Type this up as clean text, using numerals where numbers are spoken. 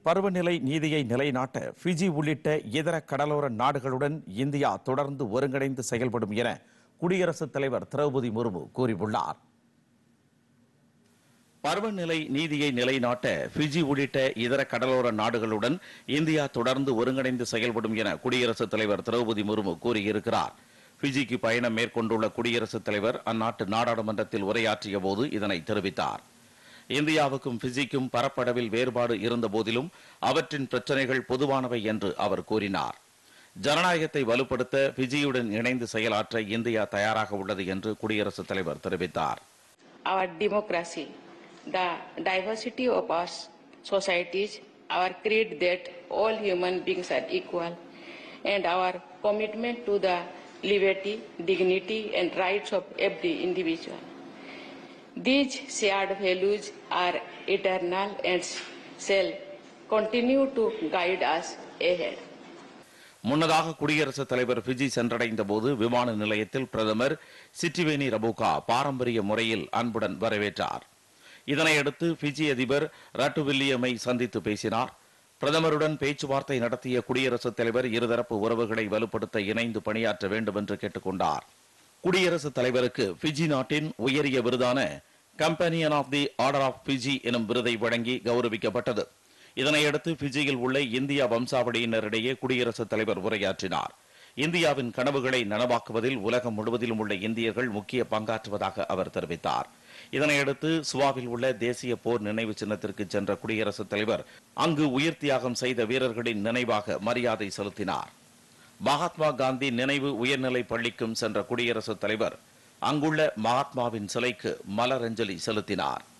பருவநிலை நீதியை நிலைநாட்ட பிஜி உள்ளிட்ட இதர கடலோர நாடுகளுடன் இந்தியா தொடர்ந்து ஒருங்கிணைந்து செயல்படும் என குடியரசுத் தலைவர் திரௌபதி முர்மு கூறியுள்ளார். பருவநிலை நீதியை நிலைநாட்ட பிஜி உள்ளிட்ட இதர கடலோர நாடுகளுடன் இந்தியா தொடர்ந்து ஒருங்கிணைந்து செயல்படும் என குடியரசுத் தலைவர் திரௌபதி முர்மு கூறியிருக்கிறார். பிஜிக்கு பயணம் மேற்கொண்டுள்ள குடியரசுத் தலைவர் அந்நாட்டு நாடாளுமன்றத்தில் உரையாற்றிய போது இதனை தெரிவித்தார். இந்தியாவுக்கும் பிஜிக்கும் பரப்பளவில் வேறுபாடு இருந்த போதிலும் அவற்றின் பிரச்சனைகள் பொதுவானவை என்று அவர் கூறினார். ஜனநாயகத்தை வலுப்படுத்த பிஜியுடன் இணைந்து செயலாற்ற இந்தியா தயாராக உள்ளது என்று குடியரசுத் தலைவர் தெரிவித்தார். Our democracy, the diversity of our societies, our creed that all human beings are equal, and our commitment to the liberty, dignity, and rights of every individual. These shared values are eternal and shall continue to guide us ahead. முன்னதாக குடியரசுத் தலைவர் PG சென்றடைந்த போது விமான நிலையத்தில் பிரதமர் சிட்டிவேனி ரபுகா பாரம்பரிய முறையில் அன்புடன் வரவேற்றார். இதனையடுத்து பிஜி அதிபர் ரட்டு வில்லியமை சந்தித்து பேசினார். பிரதமருடன் பேச்சுவார்த்தை நடத்திய குடியரசுத் தலைவர் இருதரப்பு உறவுகளை வலுப்படுத்த இணைந்து பணியாற்ற வேண்டும் என்று கேட்டுக் கொண்டார். குடியரசுத் தலைவருக்கு பிஜி நாட்டின் உயரிய விருதான companion of the order of Fiji எனும் விருதை வழங்கி கௌரவிக்கப்பட்டது. இதனையடுத்து பிஜியில் உள்ள இந்திய வம்சாவளியினரிடையே குடியரசுத் தலைவர் உரையாற்றினார். இந்தியாவின் கனவுகளை நனவாக்குவதில் உலகம் முழுவதிலும் உள்ள இந்தியர்கள் முக்கிய பங்காற்றுவதாக அவர் தெரிவித்தார். இதனையடுத்து சுவாவில் உள்ள தேசிய போர் நினைவு சின்னத்திற்கு சென்ற குடியரசுத் தலைவர் அங்கு உயிர் தியாகம் செய்த வீரர்களின் நினைவாக மரியாதை செலுத்தினார். மகாத்மா காந்தி நினைவு உயர்நிலை பள்ளிக்கும் சென்ற குடியரசுத் தலைவர் அங்குள்ள மகாத்மாவின் சிலைக்கு மலரஞ்சலி செலுத்தினார்.